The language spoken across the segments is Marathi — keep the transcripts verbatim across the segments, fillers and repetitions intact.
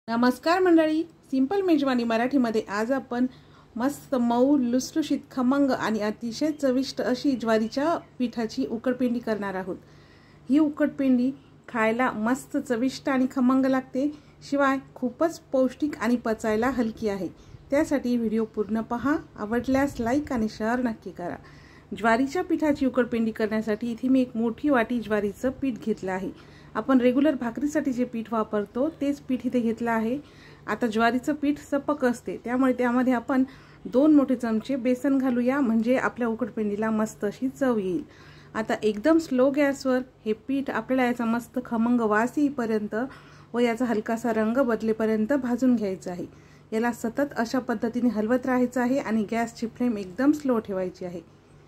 नमस्कार मंडळी, सिंपल मेजवानी मराठीमध्ये आज आपण मस्त मऊ लुसलुशीत खमंग आणि अतिशय चविष्ट अशी ज्वारीच्या पिठाची उकडपेंडी करणार आहोत। ही उकडपेंडी खायला मस्त चविष्ट आणि खमंग लागते, शिवाय खूपच पौष्टिक आणि पचायला हलकी आहे। त्यासाठी व्हिडिओ पूर्ण पहा, आवडल्यास लाईक आणि शेअर नक्की करा। ज्वारीच्या पिठाची उकडपेंडी करण्यासाठी इथे मी एक मोठी वाटी ज्वारीचं पीठ घेतलं आहे। आपण रेग्युलर भाकरीसाठी जे पीठ वापरतो तेच पीठ इथे घेतलं आहे। आता ज्वारीचं पीठ सपक असते, त्यामुळे त्यामध्ये आपण दोन मोठे चमचे बेसन घालूया, म्हणजे आपल्या उकडपेंडीला मस्त अशी चव येईल। आता एकदम स्लो गॅसवर हे पीठ आपल्याला याचा मस्त खमंग वास येईपर्यंत व याचा हलकासा रंग बदलेपर्यंत भाजून घ्यायचं आहे। याला सतत अशा पद्धतीने हलवत राहायचं आहे आणि गॅसची फ्लेम एकदम स्लो ठेवायची आहे।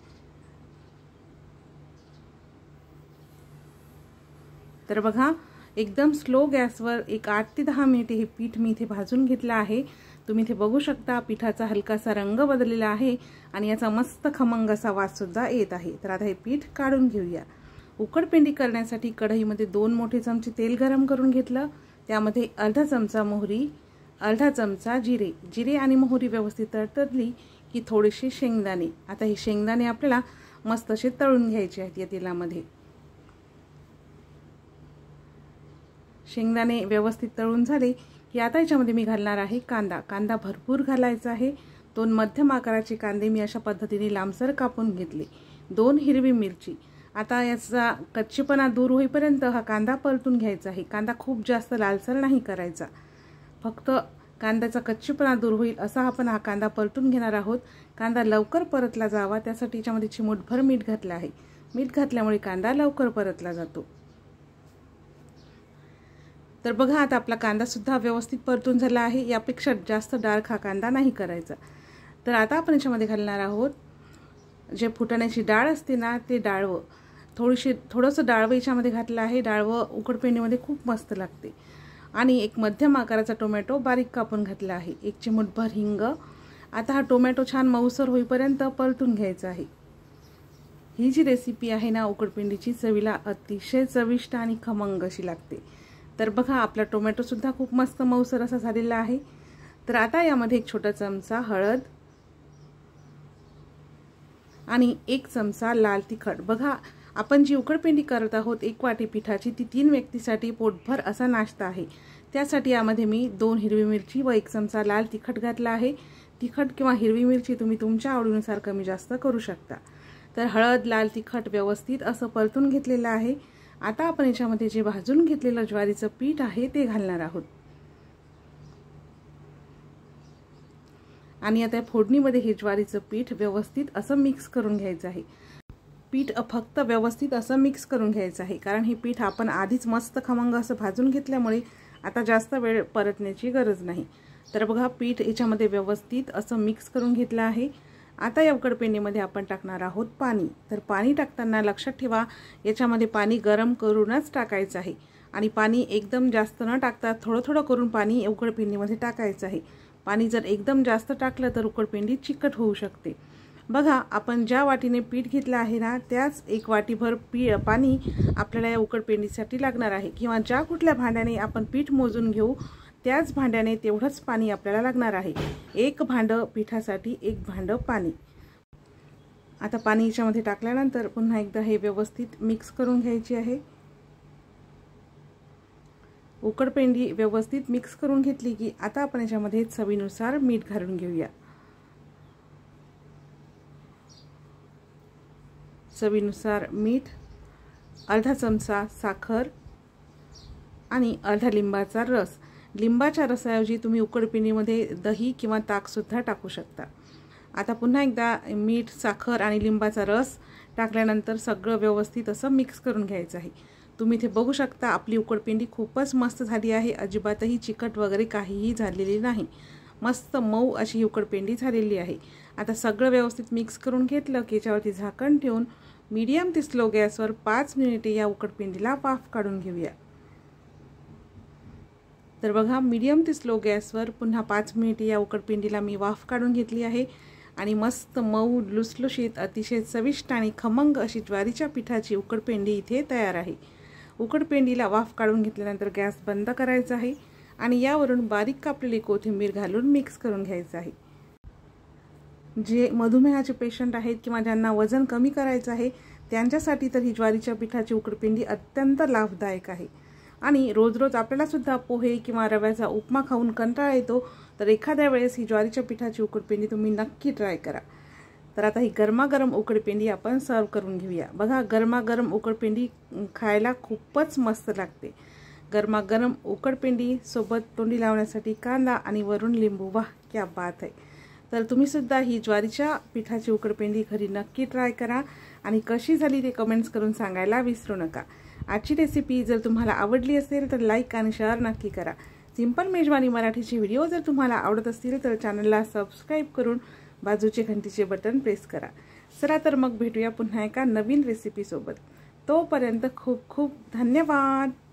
तर बघा, एकदम स्लो गॅसवर एक आठ ते दहा मिनिटे हे पीठ मी इथे भाजून घेतलं आहे। तुम्ही इथे बघू शकता पिठाचा हलकासा रंग बदललेला आहे आणि याचा मस्त खमंग असा वास सुद्धा येत आहे। तर आता हे पीठ काढून घेऊया। उकडपेंडी करण्यासाठी कढईमध्ये दोन मोठे चमचे तेल गरम करून घेतलं। त्यामध्ये अर्धा चमचा मोहरी, अर्धा चमचा जिरे जिरे आणि मोहरी व्यवस्थित तडतडली की थोडेसे शेंगदाणे। आता हे शेंगदाणे आपल्याला मस्त असे तळून घ्यायचे आहेत या तेलामध्ये। शेंगदाणे व्यवस्थित तळून झाले की आता याच्यामध्ये मी घालणार आहे कांदा। कांदा भरपूर घालायचा आहे। दोन मध्यम आकाराचे कांदे मी अशा पद्धतीने लांबसर कापून घेतले। दोन हिरवी मिरची। आता याचा कच्चेपणा दूर होईपर्यंत हा कांदा परतून घ्यायचा आहे। कांदा खूप जास्त लालसर नाही करायचा, फक्त कांद्याचा कच्चेपणा दूर होईल असा आपण हा कांदा परतून घेणार आहोत। कांदा लवकर परतला जावा त्यासाठी याच्यामध्ये चिमूटभर मीठ घातलं आहे। मीठ घातल्यामुळे कांदा लवकर परतला जातो। तर बघा, आता आपला कांदा सुद्धा व्यवस्थित परतून झाला आहे। यापेक्षा जास्त डार्क हा कांदा नाही करायचा। तर आता आपण याच्यामध्ये घालणार आहोत जे फुटाण्याची डाळ असते ना, ते डाळवं थोडीशी थोडंसं डाळवं याच्यामध्ये घातलं आहे। डाळवं उकडपेंडीमध्ये खूप मस्त लागते। आणि एक मध्यम आकाराचा टोमॅटो बारीक कापून घातला आहे। एक चिमूटभर हिंग। आता हा टोमॅटो छान मऊसर होईपर्यंत परतून घ्यायचा आहे। ही जी रेसिपी आहे ना उकडपेंडीची, चवीला अतिशय चविष्ट आणि खमंग अशी लागते। तर बघा, आपला टोमॅटो सुद्धा खूप मस्त मऊसर असा झालेला आहे। तर आता यामध्ये एक छोटा चमचा हळद आणि एक चमचा लाल तिखट। बघा, आपण जी उकडपेंडी करत आहोत एक वाटी पिठाची, ती तीन व्यक्तीसाठी पोटभर असा नाश्ता आहे। त्यासाठी यामध्ये मी दोन हिरवी मिरची व एक चमचा लाल तिखट घातला आहे। तिखट किंवा हिरवी मिरची तुम्ही तुमच्या आवडीनुसार कमी जास्त करू शकता। तर हळद, लाल तिखट व्यवस्थित असं परतून घेतलेलं आहे। आता आपण याच्यामध्ये जे भाजून घेतलेलं ज्वारीचं पीठ आहे ते घालणार आहोत। आणि आता फोडणीमध्ये हे ज्वारीचं पीठ व्यवस्थित असं मिक्स करून घ्यायचं आहे। पीठ फक्त व्यवस्थित असं मिक्स करून घ्यायचं आहे, कारण हे पीठ आपण आधीच मस्त खमंग असं भाजून घेतल्यामुळे आता जास्त वेळ परतण्याची गरज नाही। तर बघा, पीठ याच्यामध्ये व्यवस्थित असं मिक्स करून घेतलं आहे। आता या उकडपेंडीमध्ये आपण टाकणार आहोत पाणी। तर पाणी टाकताना लक्षात ठेवा, याच्यामध्ये पाणी गरम करूनच टाकायचं आहे आणि पाणी एकदम जास्त न टाकता थोडं थोडं करून पाणी उकडपेंडीमध्ये टाकायचं आहे। पाणी जर एकदम जास्त टाकलं तर उकडपेंडी चिकट होऊ शकते। बघा, आपण ज्या वाटीने पीठ घेतलं आहे ना, त्याच एक वाटीभर पी पाणी आपल्याला या उकडपेंडीसाठी लागणार आहे, किंवा ज्या कुठल्या भांड्याने आपण पीठ मोजून घेऊ त्याच भांड्याने तेवढंच पाणी आपल्याला लागणार आहे। एक भांडं पिठासाठी एक भांडं पाणी। आता पाणी याच्यामध्ये टाकल्यानंतर पुन्हा एकदा हे व्यवस्थित मिक्स करून घ्यायची आहे। उकडपेंडी व्यवस्थित मिक्स करून घेतली की आता आपण याच्यामध्ये चवीनुसार मीठ घालून घेऊया। चवीनुसार मीठ, अर्धा चमचा साखर आणि अर्धा लिंबाचा रस। लिंबाच्या रसाऐवजी तुम्ही उकडपेंडीमध्ये दही किंवा ताक सुद्धा टाकू शकता। आता पुन्हा एकदा मीठ, साखर आणि लिंबाचा रस टाकल्यानंतर सगळं व्यवस्थित असं मिक्स करून घ्यायचं आहे। तुम्ही इथे बघू शकता आपली उकडपेंडी खूपच मस्त झाली आहे। अजिबातही चिकट वगैरे काहीही झालेली नाही, मस्त मऊ अशी उकडपेंडी झालेली आहे। आता सगळं व्यवस्थित मिक्स करून घेतलं की याच्यावरती झाकण ठेवून मीडियम ते स्लो गॅसवर पाच मिनिटे या उकडपेंडीला वाफ काढून घेऊया। तर बघा, मीडियम ते स्लो गॅसवर पुन्हा पाच मिनिटे या उकडपेंडीला मी वाफ काढून घेतली आहे आणि मस्त मऊ लुसलुशीत अतिशय चविष्ट आणि खमंग अशी ज्वारीच्या पिठाची उकडपेंडी इथे तयार आहे। उकडपेंडीला वाफ काढून घेतल्यानंतर गॅस बंद करायचा आहे आणि यावरून बारीक कापलेली कोथिंबीर घालून मिक्स करून घ्यायचं आहे। जे मधुमेहाचे पेशंट आहेत किंवा ज्यांना वजन कमी करायचं आहे त्यांच्यासाठी तर ही ज्वारीच्या पिठाची उकडपिंडी अत्यंत लाभदायक आहे। आणि रोज रोज आपल्याला सुद्धा पोहे किंवा रव्याचा उपमा खाऊन कंटाळा येतो, तर एखाद्या वेळेस ही ज्वारीच्या पिठाची उकडपिंडी तुम्ही नक्की ट्राय करा। तर आता ही गरमागरम उकडपिंडी आपण सर्व करून घेऊया। बघा, गरमागरम उकडपिंडी खायला खूपच मस्त लागते। गरमागरम उकडपिंडी सोबत तोंडी लावण्यासाठी कांदा आणि वरून लिंबू, वाह क्या बात आहे। तर तुम्ही सुद्धा ही ज्वारीच्या पिठाची उकडपिंडी घरी नक्की ट्राय करा आणि कशी झाली ते कमेंट्स करून सांगायला विसरू नका। आजची रेसिपी जर तुम्हाला आवडली असेल तर लाईक आणि शेअर नक्की करा। सिंपल मेजवानी मराठीचे व्हिडिओ जर तुम्हाला आवडत असतील तर चॅनलला सबस्क्राईब करून बाजूचे घंटीचे बटन प्रेस करा। चला तर मग भेटूया पुन्हा एका नवीन रेसिपी सोबत। तोपर्यंत खूप खूप धन्यवाद।